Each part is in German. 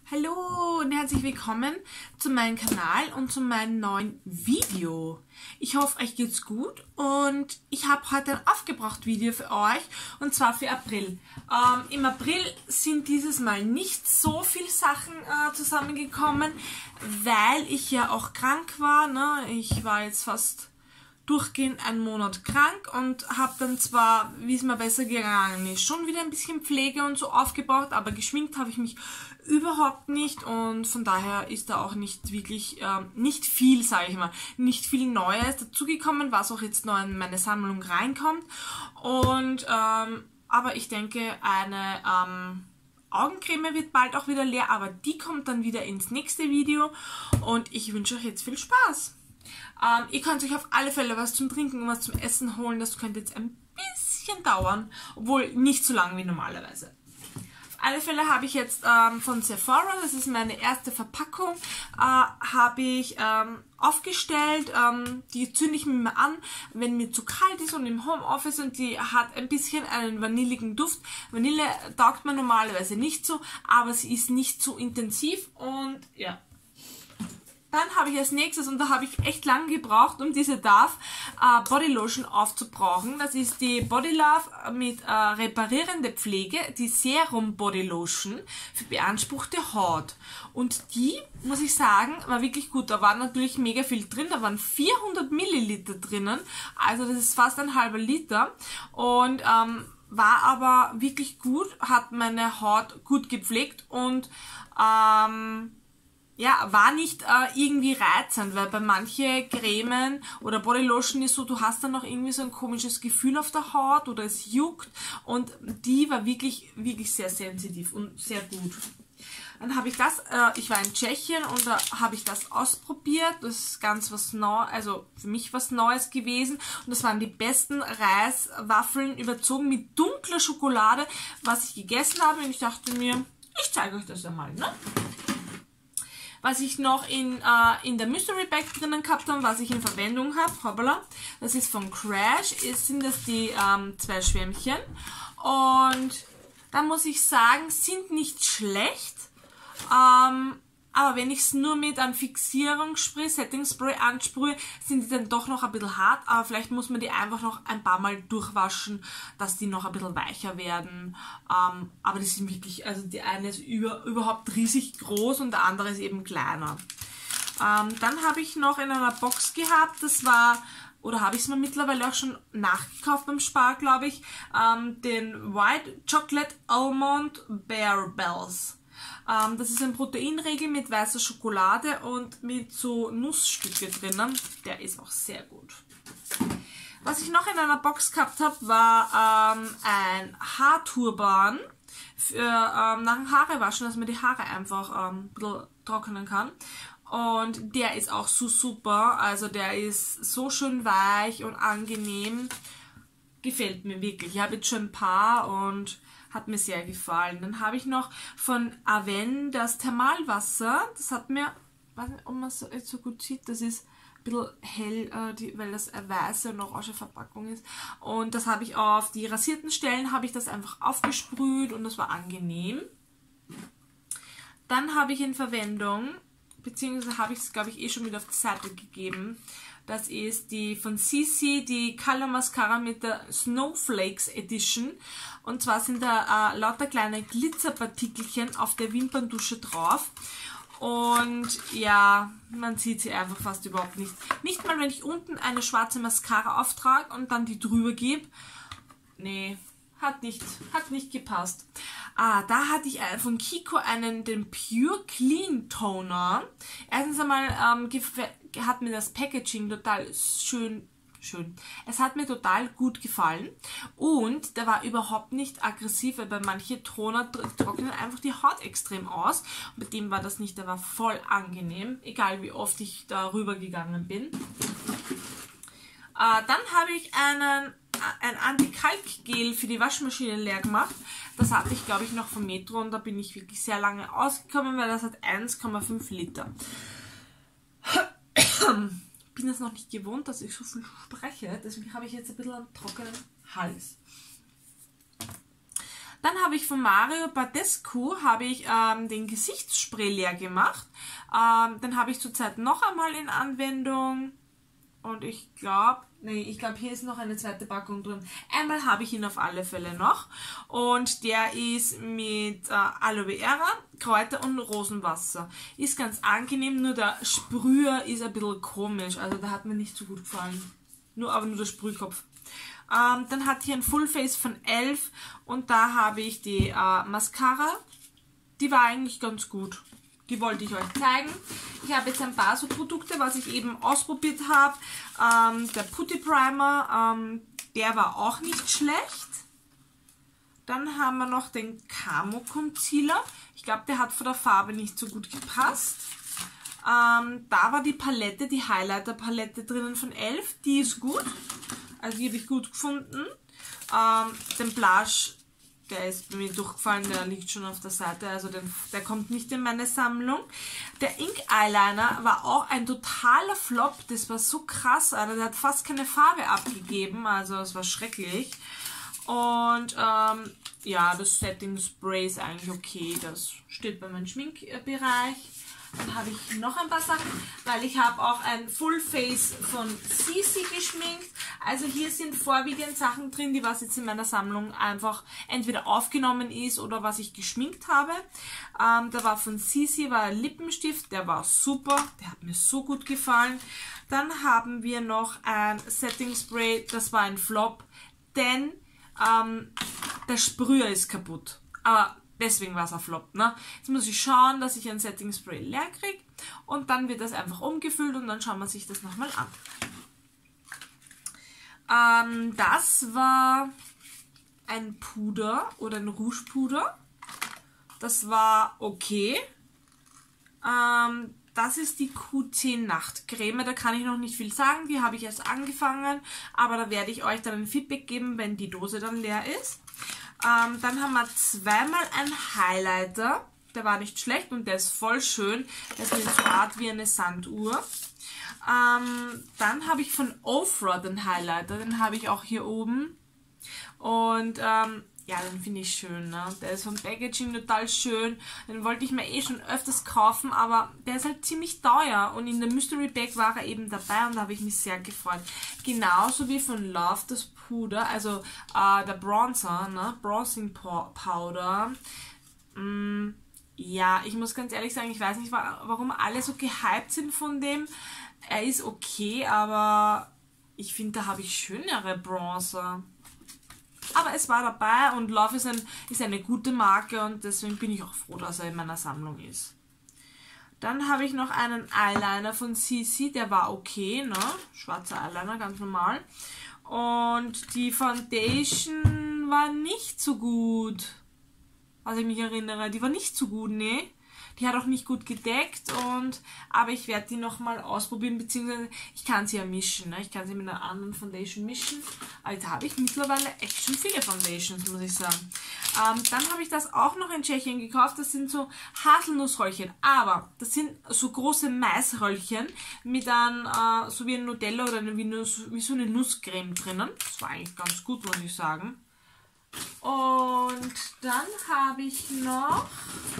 Hallo und herzlich willkommen zu meinem Kanal und zu meinem neuen Video. Ich hoffe, euch geht's gut und ich habe heute ein aufgebracht Video für euch und zwar für April. Im April sind dieses Mal nicht so viele Sachen zusammengekommen, weil ich ja auch krank war. Ne? Ich war jetzt fast durchgehend einen Monat krank und habe dann zwar, wie es mir besser gegangen ist, schon wieder ein bisschen Pflege und so aufgebraucht, aber geschminkt habe ich mich überhaupt nicht und von daher ist da auch nicht wirklich, nicht viel, sage ich mal, nicht viel Neues dazugekommen, was auch jetzt noch in meine Sammlung reinkommt. Und aber ich denke, eine Augencreme wird bald auch wieder leer, aber die kommt dann wieder ins nächste Video und ich wünsche euch jetzt viel Spaß. Ihr könnt euch auf alle Fälle was zum Trinken und was zum Essen holen. Das könnte jetzt ein bisschen dauern, obwohl nicht so lang wie normalerweise. Auf alle Fälle habe ich jetzt von Sephora, das ist meine erste Verpackung, habe ich aufgestellt. Die zünde ich mir mal an, wenn mir zu kalt ist und im Homeoffice, und die hat ein bisschen einen vanilligen Duft. Vanille taugt man normalerweise nicht so, aber sie ist nicht so intensiv und ja. Dann habe ich als nächstes, und da habe ich echt lange gebraucht, um diese Dove Body Lotion aufzubrauchen. Das ist die Body Love mit reparierender Pflege, die Serum Body Lotion für beanspruchte Haut. Und die, muss ich sagen, war wirklich gut. Da war natürlich mega viel drin, da waren 400 Milliliter drinnen, also das ist fast ein halber Liter. Und war aber wirklich gut, hat meine Haut gut gepflegt und ja, war nicht irgendwie reizend, weil bei manchen Cremen oder Bodylotion ist so, du hast dann noch irgendwie so ein komisches Gefühl auf der Haut oder es juckt, und die war wirklich sehr sensitiv und sehr gut. Dann habe ich das, ich war in Tschechien und da habe ich das ausprobiert. Das ist ganz was Neues, also für mich was Neues gewesen. Und das waren die besten Reiswaffeln überzogen mit dunkler Schokolade, was ich gegessen habe. Und ich dachte mir, ich zeige euch das einmal, ne? Was ich noch in der Mystery Bag drinnen gehabt habe, was ich in Verwendung habe, hoppala, das ist von Crash, sind das die 2 Schwämmchen. Und da muss ich sagen, sind nicht schlecht, aber wenn ich es nur mit einem Fixierungsspray, Setting Spray ansprühe, sind die dann doch noch ein bisschen hart, aber vielleicht muss man die einfach noch ein paar Mal durchwaschen, dass die noch ein bisschen weicher werden. Aber die sind wirklich, also die eine ist überhaupt riesig groß und der andere ist eben kleiner. Dann habe ich noch in einer Box gehabt, das war, oder habe ich es mir mittlerweile auch schon nachgekauft beim Spar, glaube ich, den White Chocolate Almond Bear Bells. Das ist ein Proteinriegel mit weißer Schokolade und mit so Nussstücke drinnen. Der ist auch sehr gut. Was ich noch in einer Box gehabt habe, war ein Haarturban für nach dem Haarewaschen, dass man die Haare einfach ein bisschen trocknen kann. Und der ist auch so super. Also der ist so schön weich und angenehm. Gefällt mir wirklich. Ich habe jetzt schon ein paar und hat mir sehr gefallen. Dann habe ich noch von Aven das Thermalwasser. Das hat mir, ich weiß nicht, ob man es so gut sieht, das ist ein bisschen hell, weil das eine weiße und orange Verpackung ist. Und das habe ich auf die rasierten Stellen, habe ich das einfach aufgesprüht und das war angenehm. Dann habe ich in Verwendung, beziehungsweise habe ich es, glaube ich, eh schon wieder auf die Seite gegeben. Das ist die von CC, die Color Mascara mit der Snowflakes Edition. Und zwar sind da lauter kleine Glitzerpartikelchen auf der Wimperndusche drauf. Und ja, man sieht sie einfach fast überhaupt nicht. Nicht mal, wenn ich unten eine schwarze Mascara auftrage und dann die drüber gebe. Nee, hat nicht gepasst. Da hatte ich von Kiko den Pure Clean Toner. Erstens einmal hat mir das Packaging total schön. Es hat mir total gut gefallen und der war überhaupt nicht aggressiv, weil bei manchen Toner trocknen einfach die Haut extrem aus. Und bei dem war das nicht, der war voll angenehm, egal wie oft ich darüber gegangen bin. Dann habe ich ein Anti-Kalk-Gel für die Waschmaschine leer gemacht. Das hatte ich, glaube ich, noch vom Metro und da bin ich wirklich sehr lange ausgekommen, weil das hat 1,5 Liter. Ich bin es noch nicht gewohnt, dass ich so viel spreche, deswegen habe ich jetzt ein bisschen einen trockenen Hals. Dann habe ich von Mario Badescu den Gesichtsspray leer gemacht. Den habe ich zurzeit noch einmal in Anwendung. Und ich glaube, hier ist noch eine zweite Packung drin. Einmal habe ich ihn auf alle Fälle noch. Und der ist mit Aloe Vera, Kräuter und Rosenwasser. Ist ganz angenehm, nur der Sprüher ist ein bisschen komisch. Also der hat mir nicht so gut gefallen. Aber nur der Sprühkopf. Dann hatte ich ein Full Face von e.l.f. und da habe ich die Mascara. Die war eigentlich ganz gut. Die wollte ich euch zeigen. Ich habe jetzt ein paar so Produkte, was ich eben ausprobiert habe. Der Putty Primer, der war auch nicht schlecht. Dann haben wir noch den Camo Concealer. Ich glaube, der hat von der Farbe nicht so gut gepasst. Da war die Palette, die Highlighter Palette drinnen von e.l.f. Die ist gut. Also die habe ich gut gefunden. Den Blush, der ist bei mir durchgefallen, der liegt schon auf der Seite, also der kommt nicht in meine Sammlung. Der Ink Eyeliner war auch ein totaler Flop, das war so krass, also der hat fast keine Farbe abgegeben, also es war schrecklich. Und ja, das Setting Spray ist eigentlich okay, das steht bei meinem Schminkbereich. Dann habe ich noch ein paar Sachen, weil ich habe auch ein Full Face von Sisi geschminkt. Also hier sind vorwiegend Sachen drin, die was jetzt in meiner Sammlung einfach entweder aufgenommen ist oder was ich geschminkt habe. Da war von Sisi ein Lippenstift, der war super, der hat mir so gut gefallen. Dann haben wir noch ein Setting Spray, das war ein Flop, denn der Sprüher ist kaputt. Aber deswegen war es ein Flop. Ne? Jetzt muss ich schauen, dass ich ein Setting Spray leer kriege und dann wird das einfach umgefüllt und dann schauen wir sich das nochmal an. Das war ein Puder oder ein Rouge-Puder. Das war okay. Das ist die Q10 Nachtcreme. Da kann ich noch nicht viel sagen. Die habe ich erst angefangen, aber da werde ich euch dann ein Feedback geben, wenn die Dose dann leer ist. Dann haben wir zweimal einen Highlighter. Der war nicht schlecht und der ist voll schön. Der ist so Art wie eine Sanduhr. Dann habe ich von Ofra den Highlighter. Den habe ich auch hier oben. Und ja, den finde ich schön. Ne? Der ist vom Packaging total schön. Den wollte ich mir eh schon öfters kaufen, aber der ist halt ziemlich teuer. Und in der Mystery Bag war er eben dabei und da habe ich mich sehr gefreut. Genauso wie von Love das Puder, also der Bronzer, ne? Bronzing Powder. Ja, ich muss ganz ehrlich sagen, ich weiß nicht, warum alle so gehypt sind von dem. Er ist okay, aber ich finde, da habe ich schönere Bronzer. Aber es war dabei und Love ist eine gute Marke und deswegen bin ich auch froh, dass er in meiner Sammlung ist. Dann habe ich noch einen Eyeliner von Sisi, der war okay, ne? Schwarzer Eyeliner, ganz normal. Und die Foundation war nicht so gut, also ich mich erinnere, die war nicht so gut, ne? Die hat auch nicht gut gedeckt, aber ich werde die nochmal ausprobieren, beziehungsweise ich kann sie ja mischen. Ne? Ich kann sie mit einer anderen Foundation mischen. Aber da habe ich mittlerweile echt schon viele Foundations, muss ich sagen. Dann habe ich das auch noch in Tschechien gekauft. Das sind so Haselnussröllchen, aber das sind so große Maisröllchen mit einem, so wie ein Nutella oder wie so eine Nusscreme drinnen. Das war eigentlich ganz gut, muss ich sagen. Und dann habe ich noch...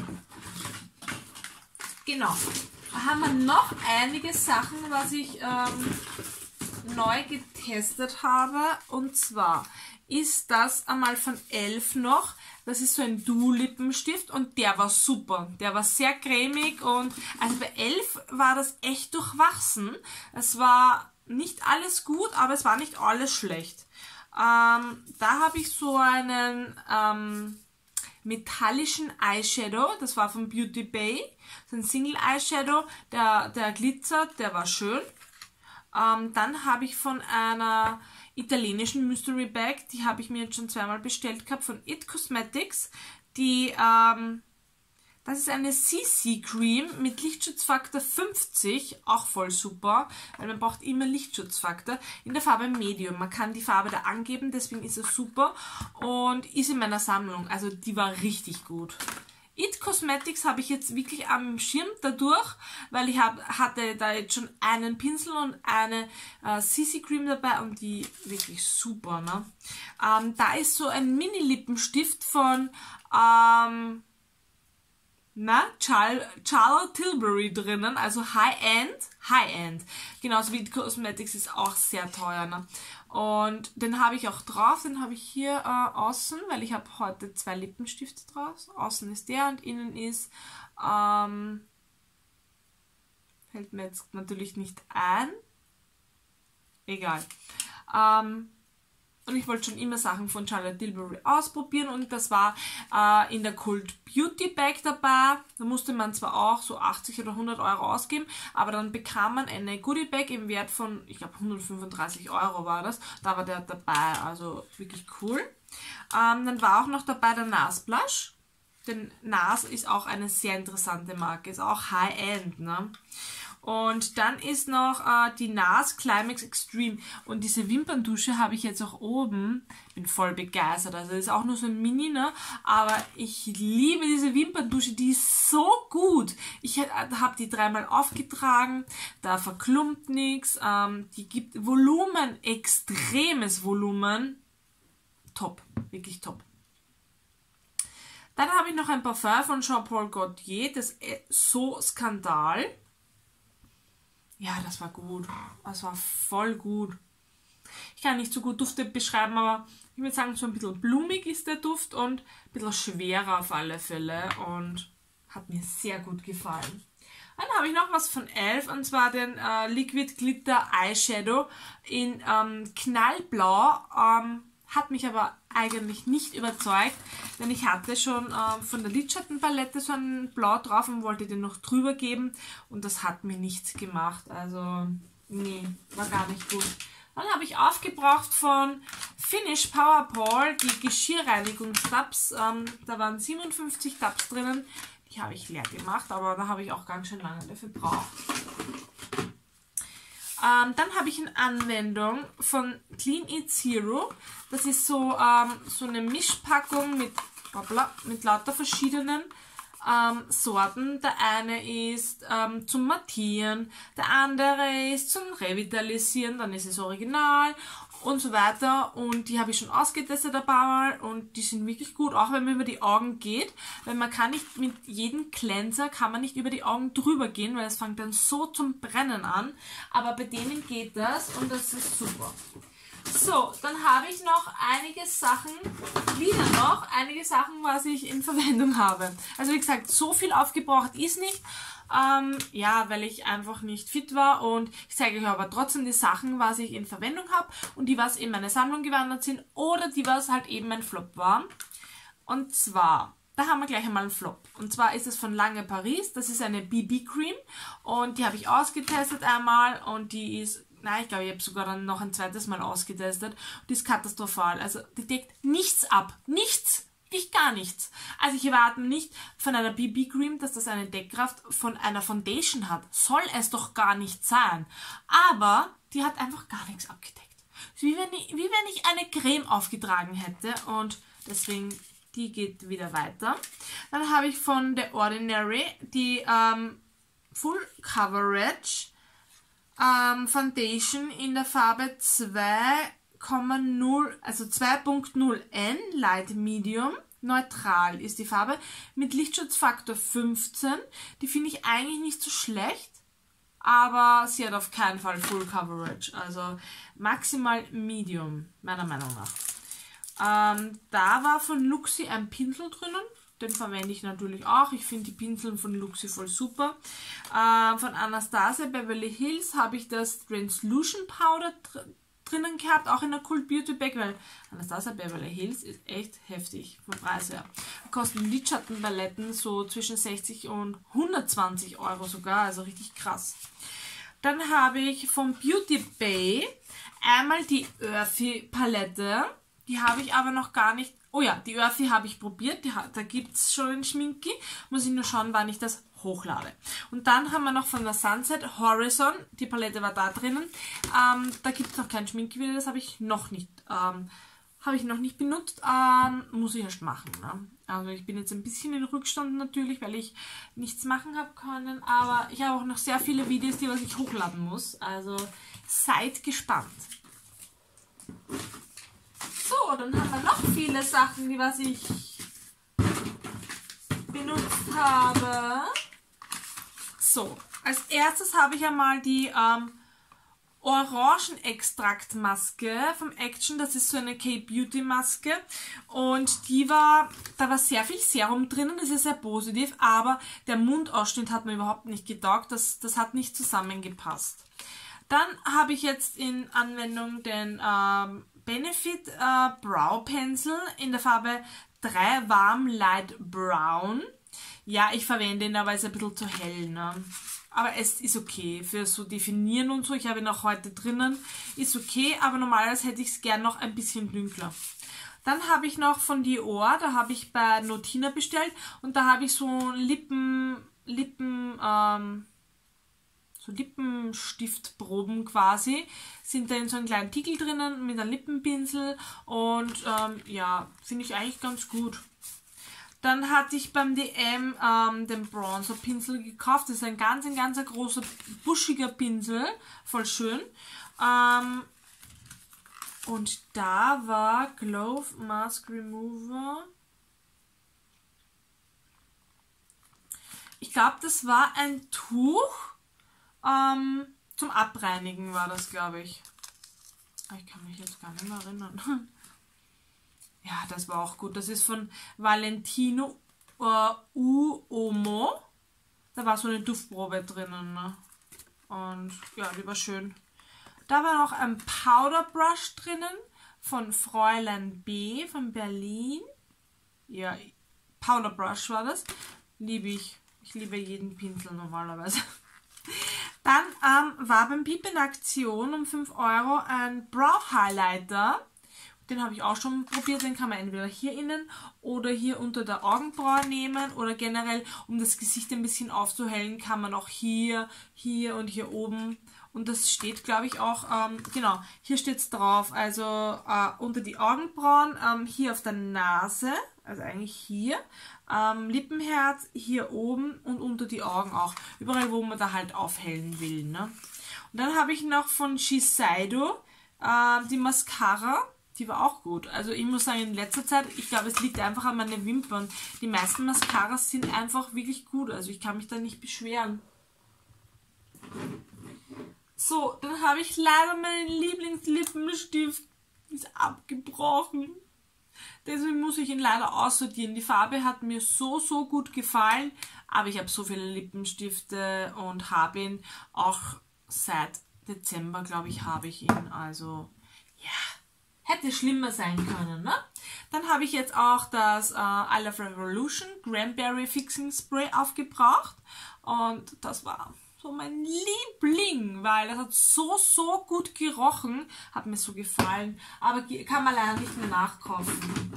Genau, da haben wir noch einige Sachen, was ich neu getestet habe. Und zwar ist das einmal von e.l.f. noch. Das ist so ein Duo-Lippenstift und der war super. Der war sehr cremig und also bei e.l.f. war das echt durchwachsen. Es war nicht alles gut, aber es war nicht alles schlecht. Da habe ich so einen... metallischen Eyeshadow, das war von Beauty Bay, so ein Single Eyeshadow, der glitzert, der war schön. Dann habe ich von einer italienischen Mystery Bag, die habe ich mir jetzt schon zweimal bestellt gehabt, von It Cosmetics, das ist eine CC Cream mit Lichtschutzfaktor 50, auch voll super, weil man braucht immer Lichtschutzfaktor, in der Farbe Medium. Man kann die Farbe da angeben, deswegen ist es super und ist in meiner Sammlung, also die war richtig gut. It Cosmetics habe ich jetzt wirklich am Schirm dadurch, weil ich hatte da jetzt schon einen Pinsel und eine CC Cream dabei und die wirklich super. Ne? Da ist so ein Mini-Lippenstift von Charlotte Tilbury drinnen, also High-End. Genauso wie It Cosmetics ist auch sehr teuer. Ne? Und den habe ich auch drauf, den habe ich hier außen, weil ich habe heute 2 Lippenstifte drauf. Außen ist der und innen ist, fällt mir jetzt natürlich nicht ein. Egal. Und ich wollte schon immer Sachen von Charlotte Tilbury ausprobieren und das war in der Cult Beauty Bag dabei. Da musste man zwar auch so 80 oder 100 Euro ausgeben, aber dann bekam man eine Goodie Bag im Wert von, ich glaube 135 Euro war das. Da war der dabei, also wirklich cool. Dann war auch noch dabei der NARS Blush. Denn NARS ist auch eine sehr interessante Marke, ist auch High-End, ne? Und dann ist noch die NARS Climax Extreme. Und diese Wimperndusche habe ich jetzt auch oben. Bin voll begeistert. Also das ist auch nur so ein Mini, ne? Aber ich liebe diese Wimperndusche. Die ist so gut. Ich habe die 3-mal aufgetragen. Da verklumpt nichts. Die gibt Volumen, extremes Volumen. Top. Wirklich top. Dann habe ich noch ein Parfum von Jean-Paul Gaultier. Das ist so Skandal. Ja, das war gut. Das war voll gut. Ich kann nicht so gut Dufte beschreiben, aber ich würde sagen, so ein bisschen blumig ist der Duft und ein bisschen schwerer auf alle Fälle und hat mir sehr gut gefallen. Dann habe ich noch was von e.l.f. und zwar den Liquid Glitter Eyeshadow in Knallblau. Hat mich aber eigentlich nicht überzeugt, denn ich hatte schon von der Lidschattenpalette so ein Blau drauf und wollte den noch drüber geben und das hat mir nichts gemacht. Also, nee, war gar nicht gut. Dann habe ich aufgebraucht von Finish Power Pole die Geschirrreinigungstabs. Da waren 57 Tabs drinnen. Die habe ich leer gemacht, aber da habe ich auch ganz schön lange dafür gebraucht. Dann habe ich eine Anwendung von Clean Eat Zero. Das ist so eine Mischpackung mit lauter verschiedenen Sorten. Der eine ist zum Mattieren, der andere ist zum Revitalisieren, dann ist es original und so weiter. Und die habe ich schon ausgetestet ein paar Mal und die sind wirklich gut, auch wenn man über die Augen geht. Weil man kann nicht mit jedem Cleanser, kann man nicht über die Augen drüber gehen, weil es fängt dann so zum Brennen an. Aber bei denen geht das und das ist super. So, dann habe ich noch einige Sachen, was ich in Verwendung habe. Also wie gesagt, so viel aufgebraucht ist nicht. Ja, weil ich einfach nicht fit war und ich zeige euch aber trotzdem die Sachen, was ich in Verwendung habe und die, was in meine Sammlung gewandert sind oder die, was halt eben ein Flop war. Und zwar, da haben wir gleich einmal einen Flop. Und zwar ist es von Lange Paris, das ist eine BB Cream und die habe ich ausgetestet einmal und die ist, nein, ich glaube, ich habe sogar dann noch ein zweites Mal ausgetestet. Die ist katastrophal. Also die deckt nichts ab. Nichts. Wirklich gar nichts. Also ich erwarte nicht von einer BB Cream, dass das eine Deckkraft von einer Foundation hat. Soll es doch gar nicht sein. Aber die hat einfach gar nichts abgedeckt. Wie wenn ich eine Creme aufgetragen hätte. Und deswegen, die geht wieder weiter. Dann habe ich von The Ordinary die Full Coverage Foundation in der Farbe 2,0, also 2.0N Light Medium. Neutral ist die Farbe mit Lichtschutzfaktor 15. Die finde ich eigentlich nicht so schlecht, aber sie hat auf keinen Fall Full Coverage, also maximal Medium, meiner Meinung nach. Da war von Luxi ein Pinsel drinnen. Den verwende ich natürlich auch. Ich finde die Pinseln von Luxi voll super. Von Anastasia Beverly Hills habe ich das Translution Powder drinnen gehabt, auch in der Cult Beauty Bag, weil Anastasia Beverly Hills ist echt heftig vom Preis her. Kosten Lidschattenpaletten so zwischen 60 und 120 Euro sogar, also richtig krass. Dann habe ich von Beauty Bay einmal die Earthy Palette. Die habe ich aber noch gar nicht. Oh ja, die Earthy habe ich probiert. Da gibt es schon ein Schminki. Muss ich nur schauen, wann ich das hochlade. Und dann haben wir noch von der Sunset Horizon. Die Palette war da drinnen. Da gibt es noch kein Schminki wieder. Das habe ich noch nicht Habe ich noch nicht benutzt, muss ich erst machen. Ne? Also ich bin jetzt ein bisschen in Rückstand natürlich, weil ich nichts machen habe können, aber ich habe auch noch sehr viele Videos, die was ich hochladen muss. Also seid gespannt. So, dann haben wir noch viele Sachen, die was ich benutzt habe. So, als erstes habe ich einmal die Orangenextraktmaske vom Action. Das ist so eine K-Beauty-Maske und da war sehr viel Serum drinnen, das ist sehr positiv, aber der Mundausschnitt hat mir überhaupt nicht getaugt, das hat nicht zusammengepasst. Dann habe ich jetzt in Anwendung den Benefit Brow Pencil in der Farbe 3 Warm Light Brown. Ja, ich verwende ihn, aber er ist ein bisschen zu hell, ne? Aber es ist okay für so definieren und so. Ich habe ihn auch heute drinnen. Ist okay, aber normalerweise hätte ich es gern noch ein bisschen dunkler. Dann habe ich noch von Dior, da habe ich bei Notina bestellt und da habe ich so Lippenstiftproben quasi. Sind da in so einem kleinen Tickel drinnen mit einem Lippenpinsel und ja, finde ich eigentlich ganz gut. Dann hatte ich beim DM den Bronzer-Pinsel gekauft. Das ist ein ganz großer, buschiger Pinsel. Voll schön. Und da war Glow Mask Remover. Ich glaube, das war ein Tuch zum Abreinigen war das, glaube ich. Ich kann mich jetzt gar nicht mehr erinnern. Ja, das war auch gut. Das ist von Valentino Uomo. Da war so eine Duftprobe drinnen. Ne? Und ja, die war schön. Da war noch ein Powder Brush drinnen von Fräulein B von Berlin. Ja, Powder Brush war das. Liebe ich. Ich liebe jeden Pinsel normalerweise. Dann war beim Piep in Aktion um 5 € ein Brow Highlighter. Den habe ich auch schon probiert, den kann man entweder hier innen oder hier unter der Augenbraue nehmen oder generell, um das Gesicht ein bisschen aufzuhellen, kann man auch hier und hier oben. Und das steht, glaube ich, auch, genau, hier steht es drauf, also unter die Augenbrauen, hier auf der Nase, also eigentlich hier, Lippenherz, hier oben und unter die Augen auch. Überall, wo man da halt aufhellen will. Ne? Und dann habe ich noch von Shiseido die Mascara. Die war auch gut. Also ich muss sagen, in letzter Zeit, ich glaube, es liegt einfach an meinen Wimpern. Die meisten Mascaras sind einfach wirklich gut. Also ich kann mich da nicht beschweren. So, dann habe ich leider meinen Lieblingslippenstift. Ist abgebrochen. Deswegen muss ich ihn leider aussortieren. Die Farbe hat mir so gut gefallen. Aber ich habe so viele Lippenstifte und habe ihn auch seit Dezember, glaube ich, habe ich ihn. Also, ja. Hätte schlimmer sein können, ne? Dann habe ich jetzt auch das I Love Revolution Cranberry Fixing Spray aufgebraucht. Und das war so mein Liebling, weil das hat so gut gerochen. Hat mir so gefallen. Aber kann man leider nicht mehr nachkaufen.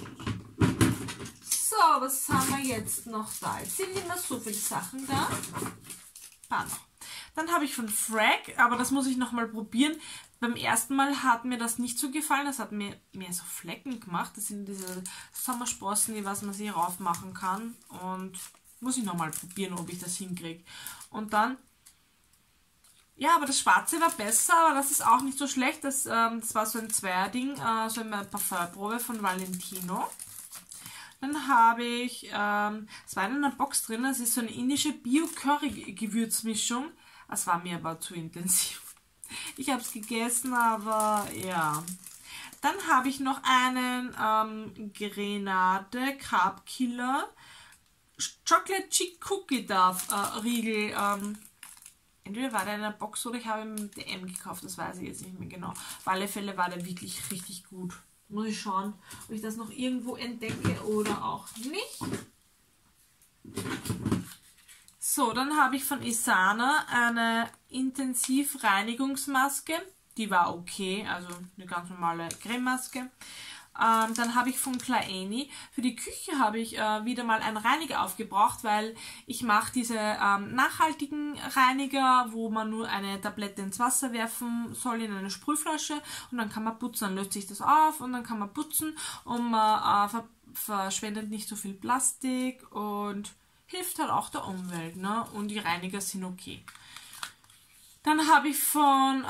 So, was haben wir jetzt noch da? Jetzt sind immer so viele Sachen da. Dann habe ich von Frag, aber das muss ich nochmal probieren. Beim ersten Mal hat mir das nicht so gefallen. Das hat mir mehr so Flecken gemacht. Das sind diese Sommersprossen, die was man sich raufmachen kann. Und muss ich nochmal probieren, ob ich das hinkriege. Und dann, ja, aber das Schwarze war besser, aber das ist auch nicht so schlecht. Das war so ein Zweierding, so eine Parfümprobe von Valentino. Dann habe ich, es war in einer Box drin, das ist so eine indische Bio-Curry-Gewürzmischung. Das war mir aber zu intensiv. Ich habe es gegessen, aber ja. Dann habe ich noch einen Grenade Carb Killer Chocolate Chick Cookie Duff Riegel. Entweder war der in einer Box oder ich habe ihn im DM gekauft, das weiß ich jetzt nicht mehr genau. Auf alle Fälle war der wirklich richtig gut. Muss ich schauen, ob ich das noch irgendwo entdecke oder auch nicht. So, dann habe ich von Isana eine Intensivreinigungsmaske. Die war okay, also eine ganz normale Crememaske. Dann habe ich von Kleini, für die Küche habe ich wieder mal einen Reiniger aufgebraucht, weil ich mache diese nachhaltigen Reiniger, wo man nur eine Tablette ins Wasser werfen soll in eine Sprühflasche und dann kann man putzen. Dann löst sich das auf und dann kann man putzen und man verschwendet nicht so viel Plastik und hilft halt auch der Umwelt, ne? Und die Reiniger sind okay. Dann habe ich von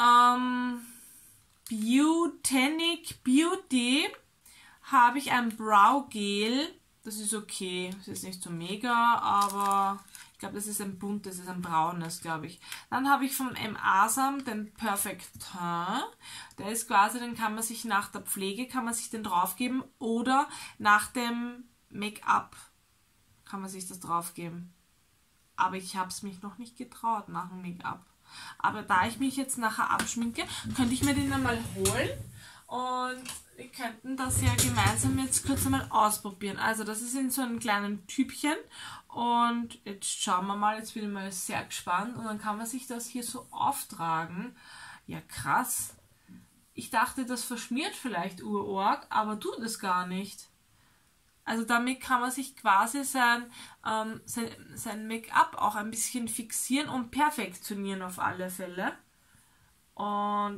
Botanic Beauty habe ich ein Brow-Gel. Das ist okay. Das ist nicht so mega, aber ich glaube, das ist ein buntes, das ist ein braunes, glaube ich. Dann habe ich von M. Asam den Perfect Teint. Der ist quasi, den kann man sich nach der Pflege, kann man sich den draufgeben oder nach dem Make-up kann man sich das draufgeben. Aber ich habe es mich noch nicht getraut nach dem Make-up. Aber da ich mich jetzt nachher abschminke, könnte ich mir den einmal holen und wir könnten das ja gemeinsam jetzt kurz einmal ausprobieren. Also das ist in so einem kleinen Tübchen und jetzt schauen wir mal, jetzt bin ich mal sehr gespannt und dann kann man sich das hier so auftragen. Ja, krass. Ich dachte, das verschmiert vielleicht urorg, aber tut es gar nicht. Also damit kann man sich quasi sein Make-up auch ein bisschen fixieren und perfektionieren auf alle Fälle. Und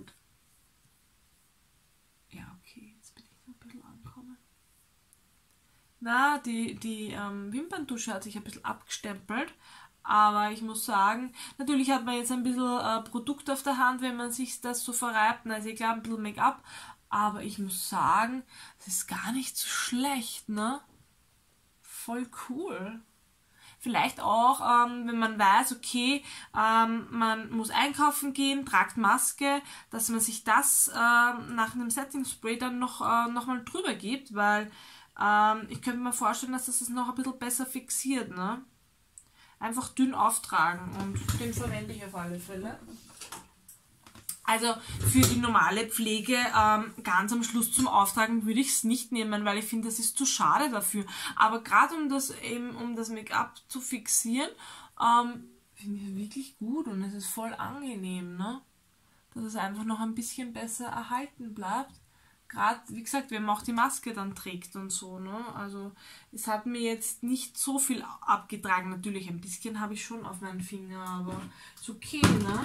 ja, okay, jetzt bin ich ein bisschen angekommen. Na, die Wimperntusche hat sich ein bisschen abgestempelt. Aber ich muss sagen, natürlich hat man jetzt ein bisschen Produkt auf der Hand, wenn man sich das so verreibt. Also klar, ein bisschen Make-up. Aber ich muss sagen, das ist gar nicht so schlecht, ne? Voll cool. Vielleicht auch, wenn man weiß, okay, man muss einkaufen gehen, tragt Maske, dass man sich das nach einem Setting Spray dann noch mal drüber gibt, weil ich könnte mir vorstellen, dass das noch ein bisschen besser fixiert, ne? Einfach dünn auftragen und den verwende ich auf alle Fälle. Also für die normale Pflege ganz am Schluss zum Auftragen würde ich es nicht nehmen, weil ich finde, das ist zu schade dafür. Aber gerade um das Make-up zu fixieren, finde ich es wirklich gut und es ist voll angenehm, ne? Dass es einfach noch ein bisschen besser erhalten bleibt. Gerade, wie gesagt, wenn man auch die Maske dann trägt und so, ne? Also es hat mir jetzt nicht so viel abgetragen. Natürlich ein bisschen habe ich schon auf meinen Finger, aber ist okay, ne?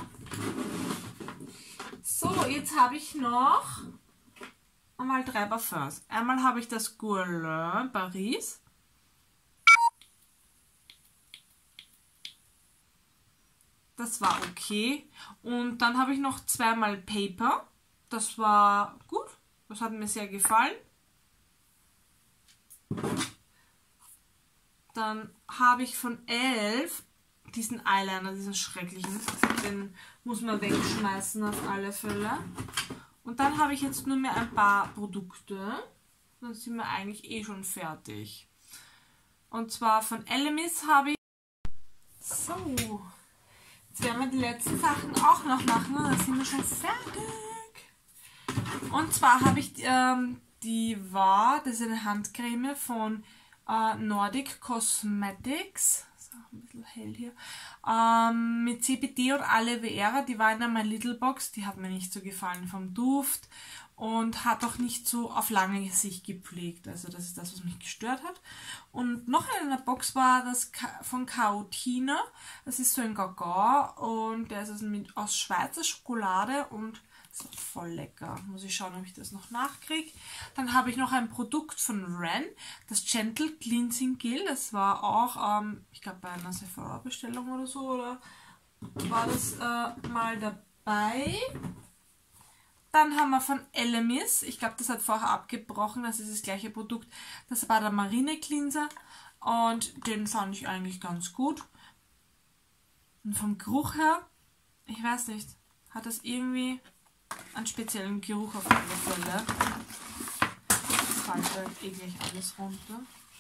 So, jetzt habe ich noch einmal 3 Parfums. Einmal habe ich das Guerlain Paris. Das war okay. Und dann habe ich noch 2-mal Paper. Das war gut. Das hat mir sehr gefallen. Dann habe ich von Elf diesen Eyeliner, diesen schrecklichen. Den muss man wegschmeißen auf alle Fälle. Und dann habe ich jetzt nur mehr ein paar Produkte. Dann sind wir eigentlich eh schon fertig. Und zwar von Elemis habe ich... So. Jetzt werden wir die letzten Sachen auch noch machen und dann sind wir schon fertig. Und zwar habe ich das ist eine Handcreme von Nordic Cosmetics. Ist auch ein bisschen hell hier. Mit CBD und Aloe Vera. Die war in einer Little Box. Die hat mir nicht so gefallen vom Duft. Und hat auch nicht so auf lange Sicht gepflegt. Also das ist das, was mich gestört hat. Und noch in einer Box war das von Caotina. Das ist so ein Gagau. Und der ist also aus Schweizer Schokolade und das war voll lecker. Muss ich schauen, ob ich das noch nachkriege. Dann habe ich noch ein Produkt von Ren, das Gentle Cleansing Gel. Das war auch, ich glaube, bei einer Sephora-Bestellung oder so, oder war das mal dabei. Dann haben wir von Elemis, ich glaube, das hat vorher abgebrochen, das ist das gleiche Produkt. Das war der Marine Cleanser und den fand ich eigentlich ganz gut. Und vom Geruch her, ich weiß nicht, hat das irgendwie einen speziellen Geruch auf alle Fälle. Das fällt halt gleich alles runter.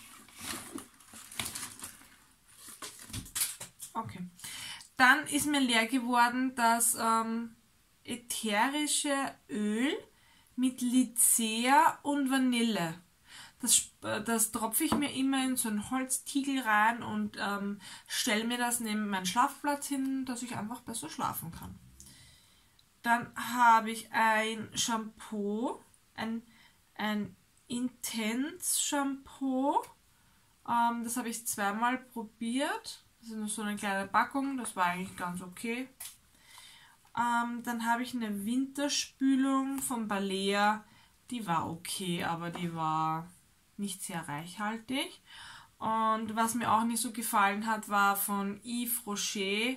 Okay. Dann ist mir leer geworden das ätherische Öl mit Lycea und Vanille. Das tropfe ich mir immer in so einen Holztiegel rein und stelle mir das neben meinen Schlafplatz hin, dass ich einfach besser schlafen kann. Dann habe ich ein Shampoo, ein Intense Shampoo. Das habe ich zweimal probiert. Das ist nur so eine kleine Packung, das war eigentlich ganz okay. Dann habe ich eine Winterspülung von Balea. Die war okay, aber die war nicht sehr reichhaltig. Und was mir auch nicht so gefallen hat, war von Yves Rocher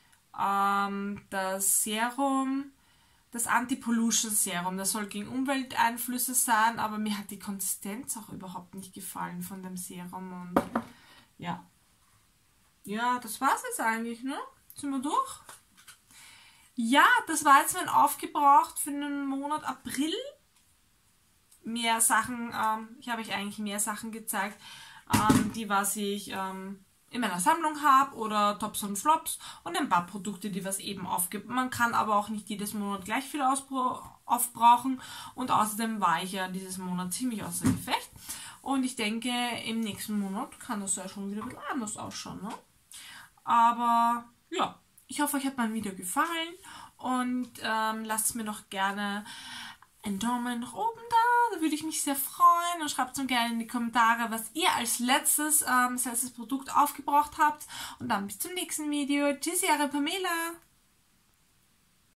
das Serum, das Anti-Pollution Serum. Das soll gegen Umwelteinflüsse sein, aber mir hat die Konsistenz auch überhaupt nicht gefallen von dem Serum. Und ja. Ja, das war's jetzt eigentlich, ne? Sind wir durch? Ja, das war jetzt mein Aufgebraucht für den Monat April. Mehr Sachen, ich habe euch eigentlich mehr Sachen gezeigt, die was ich in meiner Sammlung habe oder Tops und Flops und ein paar Produkte, die was eben aufgibt. Man kann aber auch nicht jedes Monat gleich viel aufbrauchen und außerdem war ich ja dieses Monat ziemlich außer Gefecht und ich denke, im nächsten Monat kann das ja schon wieder ein bisschen anders ausschauen, ne? Aber ja, ich hoffe, euch hat mein Video gefallen und lasst mir doch gerne einen Daumen nach oben da würde ich mich sehr freuen und schreibt mir gerne in die Kommentare, was ihr als letztes Produkt aufgebraucht habt und dann bis zum nächsten Video. Tschüssi, eure Pamela!